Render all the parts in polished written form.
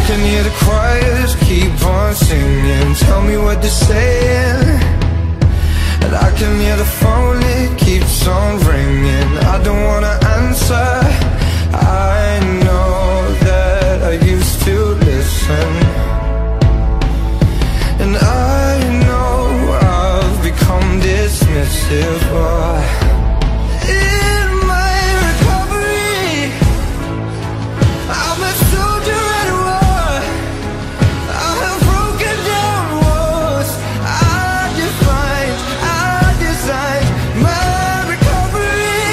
can hear the choirs keep on singing, tell me what they're saying. And I can hear the phone, it keeps on ringing. I don't wanna answer. I know that I used to listen, and I know I've become dismissive. In my recovery, I'm a soldier at war. I have broken down walls. I designed my recovery.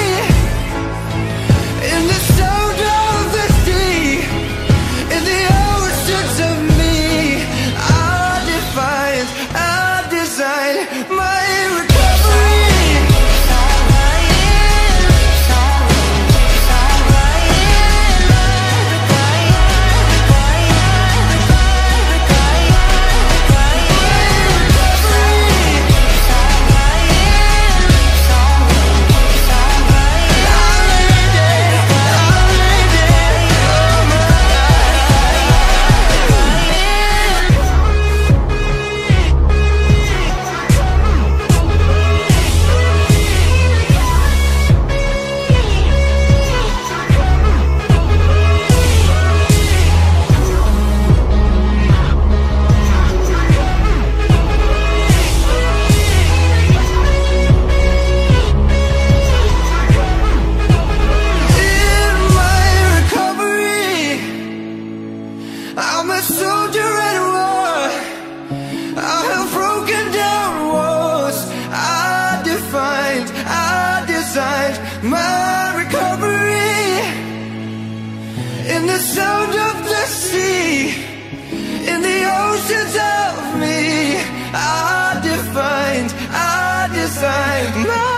In the sound of the sea, in the oceans of me, I designed my recovery. I'm a soldier at war. I have broken down walls. I designed my recovery. In the sound of the sea, in the oceans of me, I designed my